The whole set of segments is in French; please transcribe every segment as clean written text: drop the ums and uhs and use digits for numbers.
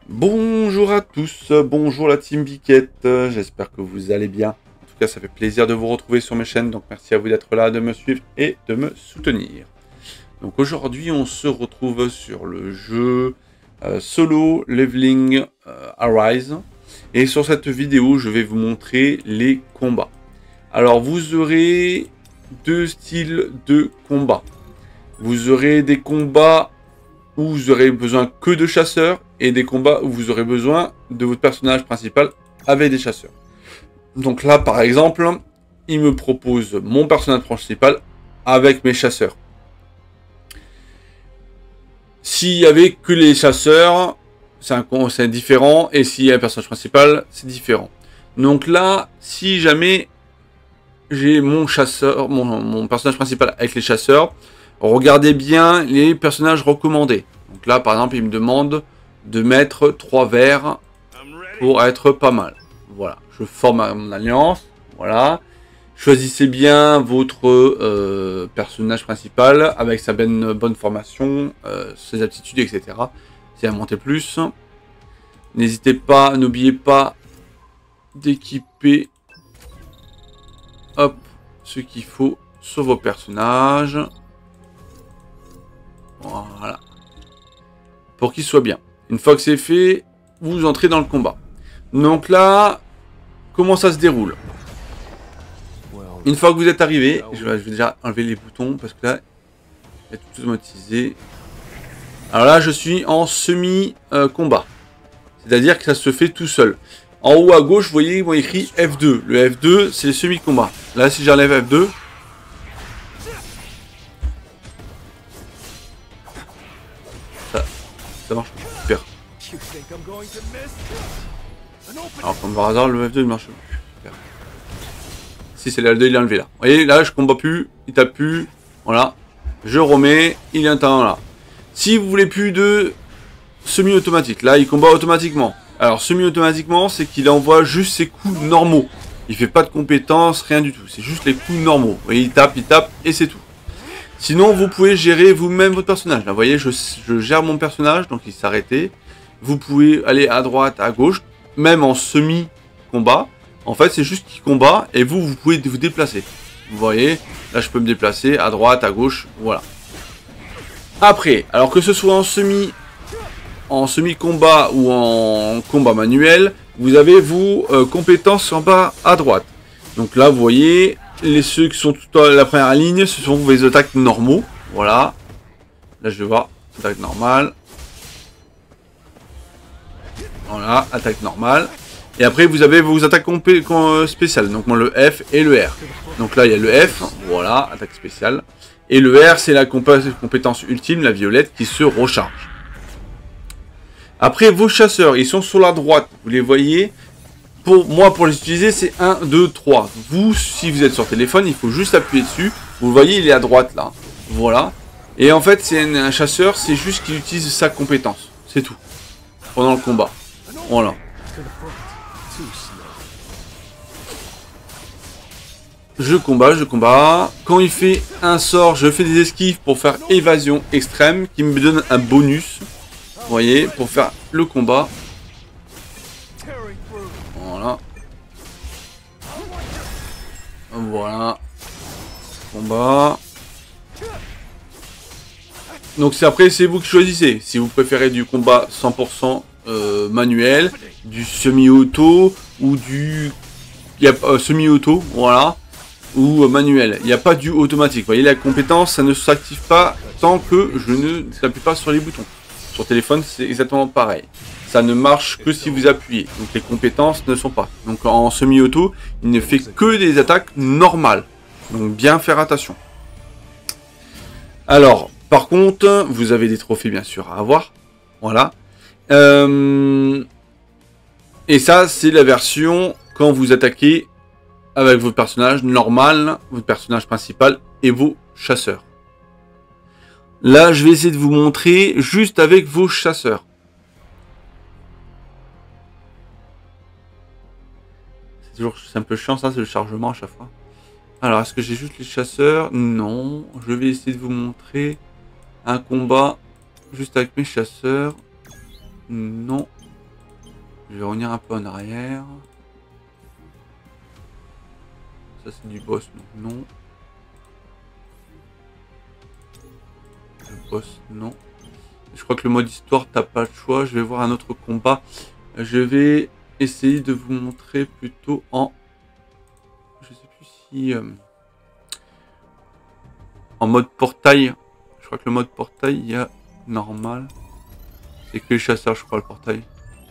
Bonjour à tous, bonjour la team Biquette, j'espère que vous allez bien. En tout cas, ça fait plaisir de vous retrouver sur mes chaînes, donc merci à vous d'être là, de me suivre et de me soutenir. Donc aujourd'hui, on se retrouve sur le jeu Solo Leveling Arise. Et sur cette vidéo, je vais vous montrer les combats. Alors, vous aurez deux styles de combat. Vous aurez des combats où vous aurez besoin que de chasseurs et des combats où vous aurez besoin de votre personnage principal avec des chasseurs. Donc là, par exemple, il me propose mon personnage principal avec mes chasseurs. S'il y avait que les chasseurs, c'est différent, et s'il y a un personnage principal, c'est différent. Donc là, si jamais j'ai mon chasseur, mon personnage principal avec les chasseurs, regardez bien les personnages recommandés. Donc là, par exemple, il me demande de mettre 3 verres pour être pas mal. Voilà, je forme mon alliance. Voilà. Choisissez bien votre personnage principal avec sa bonne formation, ses aptitudes, etc. C'est à monter plus. N'hésitez pas, n'oubliez pas d'équiper ce qu'il faut sur vos personnages. Voilà. Pour qu'il soit bien. Une fois que c'est fait, vous entrez dans le combat. Donc là, comment ça se déroule? Une fois que vous êtes arrivé, je vais déjà enlever les boutons parce que là, il y a tout automatisé. Alors là, je suis en semi-combat. C'est-à-dire que ça se fait tout seul. En haut à gauche, vous voyez, ils m'ont écrit F2. Le F2, c'est le semi-combat. Là, si j'enlève F2, ça marche super. Alors, comme par hasard, le F2 il marche plus. Super. Si c'est le L2, il est enlevé là. Vous voyez, là, je combat plus, il tape plus. Voilà. Je remets, il est un temps là. Si vous voulez plus de semi-automatique, là, il combat automatiquement. Alors, semi-automatiquement, c'est qu'il envoie juste ses coups normaux. Il fait pas de compétences, rien du tout. C'est juste les coups normaux. Vous voyez, il tape et c'est tout. Sinon, vous pouvez gérer vous-même votre personnage. Là, vous voyez, je gère mon personnage, donc il s'est arrêté. Vous pouvez aller à droite, à gauche, même en semi-combat. En fait, c'est juste qu'il combat et vous pouvez vous déplacer. Vous voyez, là, je peux me déplacer à droite, à gauche, voilà. Après, alors que ce soit en semi-combat ou en combat manuel, vous avez vos compétences en bas à droite. Donc là, vous voyez, ceux qui sont tout à la première ligne, ce sont vos attaques normaux. Voilà. Là, je vais voir. Attaque normale. Voilà, attaque normale. Et après, vous avez vos attaques spéciales. Donc, moi, le F et le R. Donc là, il y a le F. Voilà, attaque spéciale. Et le R, c'est la compétence ultime, la violette, qui se recharge. Après, vos chasseurs, ils sont sur la droite. Vous les voyez. Pour moi, pour les utiliser, c'est 1, 2, 3. Vous, si vous êtes sur téléphone, il faut juste appuyer dessus. Vous voyez, il est à droite, là. Voilà. Et en fait, c'est un chasseur, c'est juste qu'il utilise sa compétence. C'est tout. Pendant le combat. Voilà. Je combat. Quand il fait un sort, je fais des esquives pour faire évasion extrême, qui me donne un bonus. Vous voyez, pour faire le combat. Voilà. Voilà. Combat. Donc après, c'est vous qui choisissez. Si vous préférez du combat 100% manuel, du semi-auto ou du semi-auto, voilà, ou manuel. Il n'y a pas du automatique. Vous voyez, la compétence, ça ne s'active pas tant que je ne t'appuie pas sur les boutons. Sur téléphone, c'est exactement pareil. Ça ne marche que si vous appuyez. Donc les compétences ne sont pas. Donc en semi-auto, il ne fait que des attaques normales. Donc bien faire attention. Alors, par contre, vous avez des trophées bien sûr à avoir. Voilà. Et ça, c'est la version quand vous attaquez avec votre personnage normal, votre personnage principal et vos chasseurs. Là, je vais essayer de vous montrer juste avec vos chasseurs. C'est un peu chiant ça, c'est le chargement à chaque fois. Alors, est-ce que j'ai juste les chasseurs? Non. Je vais essayer de vous montrer un combat juste avec mes chasseurs. Non. Je vais revenir un peu en arrière. Ça c'est du boss, donc non. Le boss, non. Je crois que le mode histoire, t'as pas le choix. Je vais voir un autre combat. Je vais essayer de vous montrer plutôt en... Je sais plus si... en mode portail. Je crois que le mode portail, il y a normal. C'est que les chasseurs, je crois, le portail.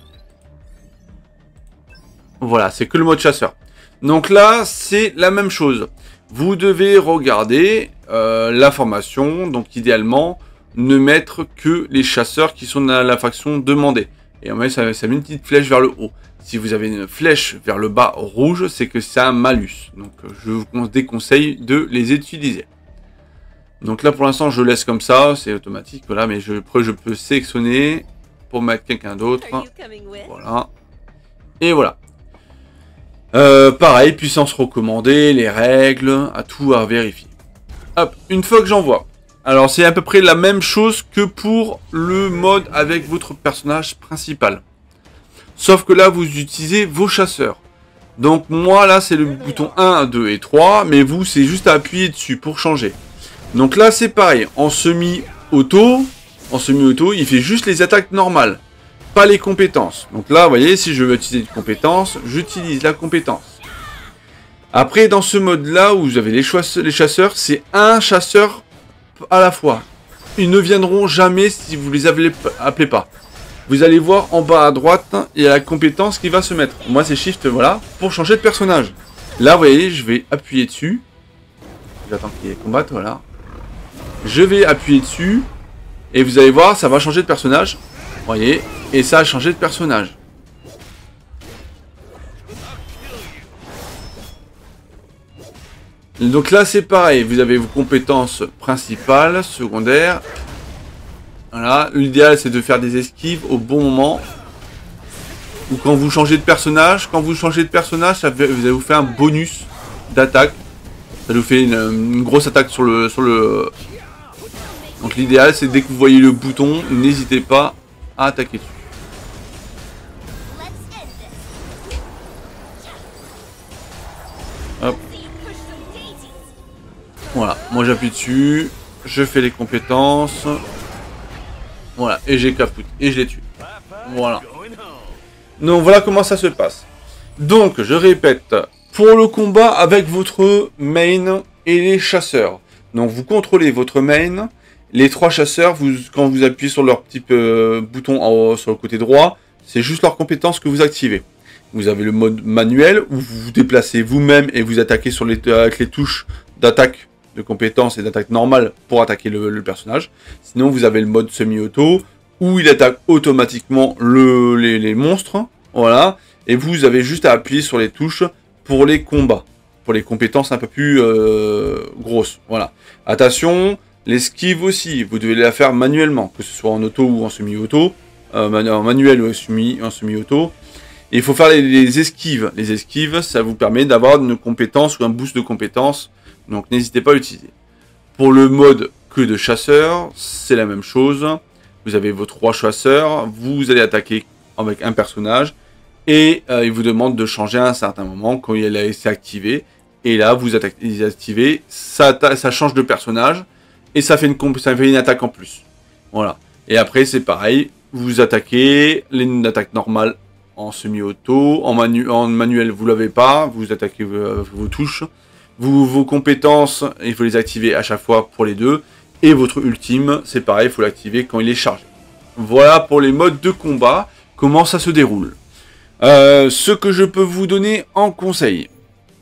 Voilà, c'est que le mode chasseur. Donc là, c'est la même chose. Vous devez regarder la formation. Donc idéalement, ne mettre que les chasseurs qui sont dans la faction demandée. Et en fait, ça met une petite flèche vers le haut. Si vous avez une flèche vers le bas rouge, c'est que c'est un malus. Donc je vous déconseille de les utiliser. Donc là, pour l'instant, je laisse comme ça. C'est automatique. Voilà, mais après, je peux sélectionner pour mettre quelqu'un d'autre. Voilà. Et voilà. Pareil, puissance recommandée, les règles, à tout à vérifier. Hop, une fois que j'envoie. Alors c'est à peu près la même chose que pour le mode avec votre personnage principal. Sauf que là, vous utilisez vos chasseurs. Donc moi, là, c'est le bouton 1, 2 et 3, mais vous, c'est juste à appuyer dessus pour changer. Donc là, c'est pareil, en semi-auto, il fait juste les attaques normales. Pas les compétences. Donc là, vous voyez, si je veux utiliser une compétence, j'utilise la compétence. Après, dans ce mode-là, où vous avez les chasseurs, c'est un chasseur à la fois. Ils ne viendront jamais si vous les appelez pas. Vous allez voir en bas à droite, il y a la compétence qui va se mettre. Moi, c'est Shift, voilà, pour changer de personnage. Là, vous voyez, je vais appuyer dessus. J'attends qu'il y ait combat, voilà. Je vais appuyer dessus. Et vous allez voir, ça va changer de personnage. Vous voyez, et ça a changé de personnage. Donc là c'est pareil, vous avez vos compétences principales, secondaires. Voilà, l'idéal c'est de faire des esquives au bon moment. Ou quand vous changez de personnage, ça vous fait un bonus d'attaque. Ça vous fait une grosse attaque sur le... Donc l'idéal c'est dès que vous voyez le bouton, n'hésitez pas à attaquer dessus. Hop. Voilà, moi j'appuie dessus, je fais les compétences. Voilà, et j'ai capoute, et je les tue. Voilà. Donc voilà comment ça se passe. Donc, je répète, pour le combat avec votre main et les chasseurs. Donc vous contrôlez votre main, les trois chasseurs, quand vous appuyez sur leur petit bouton en haut, sur le côté droit, c'est juste leurs compétences que vous activez. Vous avez le mode manuel, où vous vous déplacez vous-même et vous attaquez avec les touches d'attaque de compétences et d'attaque normale pour attaquer le personnage. Sinon, vous avez le mode semi-auto, où il attaque automatiquement les monstres. Voilà. Et vous avez juste à appuyer sur les touches pour les combats. Pour les compétences un peu plus grosses. Voilà. Attention, l'esquive aussi, vous devez la faire manuellement, que ce soit en auto ou en semi-auto. En manuel ou en semi-auto. Et il faut faire les esquives. Les esquives, ça vous permet d'avoir une compétence ou un boost de compétences. Donc n'hésitez pas à l'utiliser. Pour le mode que de chasseur, c'est la même chose. Vous avez vos trois chasseurs. Vous allez attaquer avec un personnage. Et il vous demande de changer à un certain moment quand il a été activé. Et là, vous activez, ça change de personnage. Et ça fait une attaque en plus. Voilà. Et après, c'est pareil. Vous attaquez une attaque normale en semi-auto. En manuel, vous ne l'avez pas. Vous attaquez vos touches. Vos compétences, il faut les activer à chaque fois pour les deux. Et votre ultime, c'est pareil, il faut l'activer quand il est chargé. Voilà pour les modes de combat. Comment ça se déroule. Ce que je peux vous donner en conseil.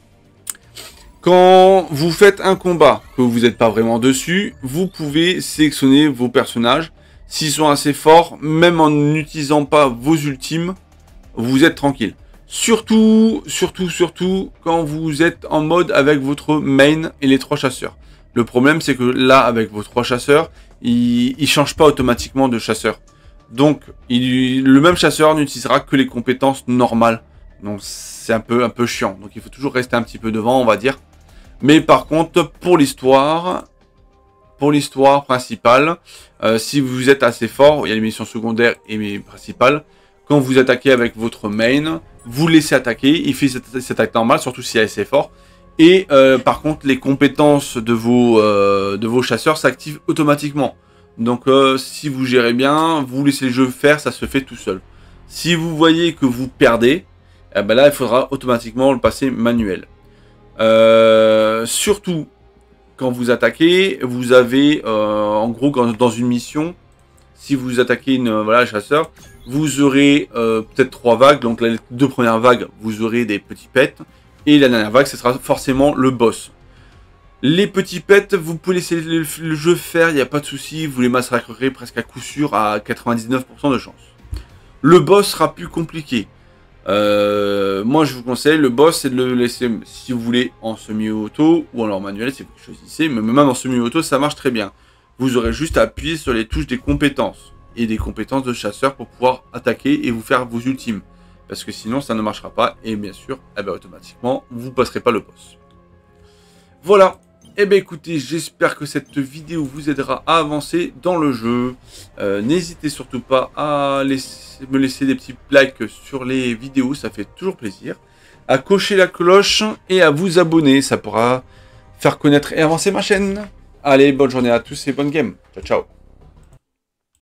Quand vous faites un combat, que vous n'êtes pas vraiment dessus, vous pouvez sélectionner vos personnages. S'ils sont assez forts, même en n'utilisant pas vos ultimes, vous êtes tranquille. Surtout, quand vous êtes en mode avec votre main et les trois chasseurs. Le problème, c'est que là, avec vos trois chasseurs, ils ne changent pas automatiquement de chasseur. Donc, le même chasseur n'utilisera que les compétences normales. Donc, c'est un peu chiant. Donc, il faut toujours rester un petit peu devant, on va dire. Mais par contre, pour l'histoire principale, si vous êtes assez fort, il y a les missions secondaires et les principales, Quand vous attaquez avec votre main, vous laissez attaquer, il fait cette attaque normale, surtout si elle est assez fort. Et par contre, les compétences de vos chasseurs s'activent automatiquement. Donc si vous gérez bien, vous laissez le jeu faire, ça se fait tout seul. Si vous voyez que vous perdez, eh ben là il faudra automatiquement le passer manuel. Surtout quand vous attaquez, vous avez en gros dans une mission, si vous attaquez un chasseur, vous aurez peut-être 3 vagues. Donc les 2 premières vagues, vous aurez des petits pets. Et la dernière vague, ce sera forcément le boss. Les petits pets, vous pouvez laisser le jeu faire, il n'y a pas de souci. Vous les massacrerez presque à coup sûr à 99% de chance. Le boss sera plus compliqué. Moi, je vous conseille, le boss, c'est de le laisser, si vous voulez, en semi-auto ou en manuel, si vous choisissez. Mais même en semi-auto, ça marche très bien. Vous aurez juste à appuyer sur les touches des compétences. Et des compétences de chasseur pour pouvoir attaquer et vous faire vos ultimes. Parce que sinon, ça ne marchera pas. Et bien sûr, automatiquement, vous ne passerez pas le boss. Voilà. Écoutez, j'espère que cette vidéo vous aidera à avancer dans le jeu. N'hésitez surtout pas à me laisser des petits likes sur les vidéos. Ça fait toujours plaisir. À cocher la cloche et à vous abonner. Ça pourra faire connaître et avancer ma chaîne. Allez, bonne journée à tous et bonne game. Ciao, ciao.